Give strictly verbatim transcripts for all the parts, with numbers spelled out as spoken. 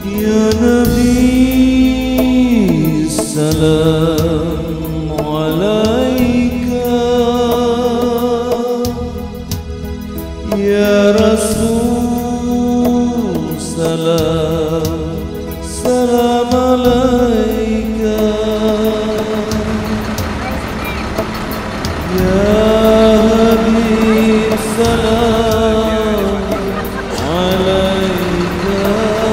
Ya Nabi salam alaika, Ya Rasul salam salam alaika, Ya Habib salam alaika,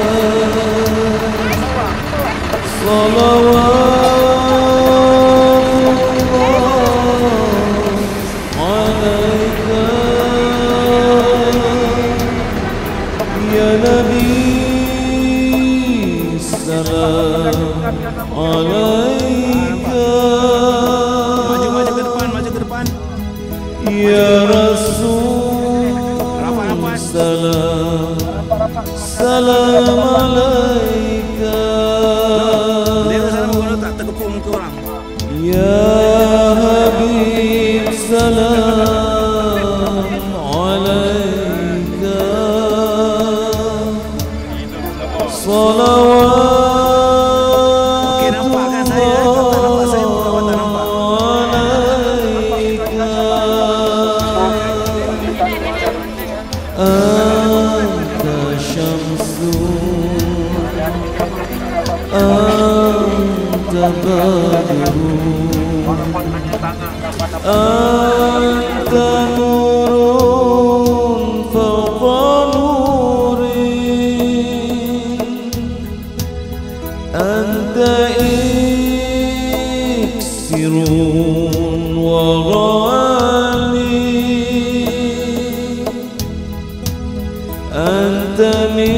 salawatullah alaika, Ya Nabi salam alaika, Maju maju ke depan, maju ke depan. Ya Rasul salam salam alaika, Dia sana mengulang tak terkepung muka orang. Ya Habib salam alaika, salawat. Okey, nampak kan saya? Tak nampak saya muka awak tak nampak. Anta syamsun, anta badrun, anta nurun fawqa nuri, anta iksirun wa ghali, anta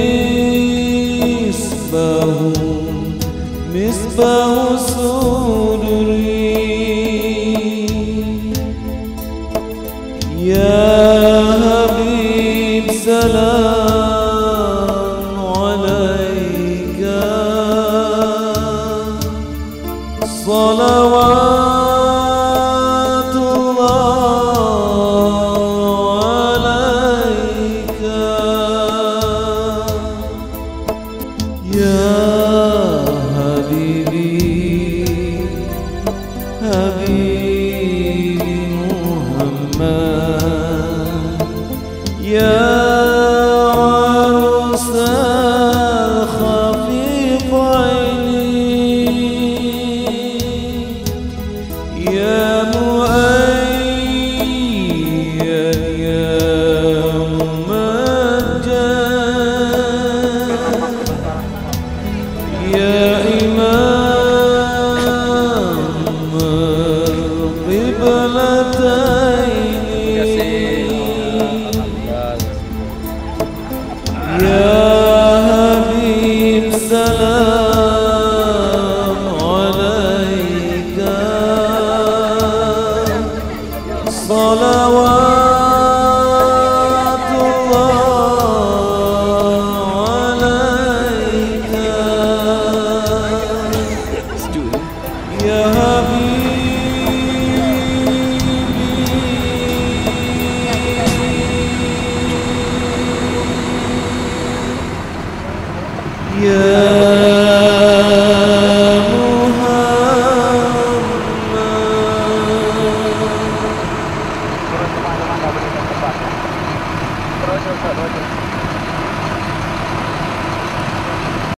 misbahun misbahu suduri, Ya Habib salam alaika, salawatullah alaika, Ya Habibi Habibi Muhammad, Ya arusal khafiqaini, Ya mu'ayyad ya mumajjad, Ya Imam al-Qiblataini, Ya Habib salam alaika, salawatullah alaika, Ya Habibi, Ya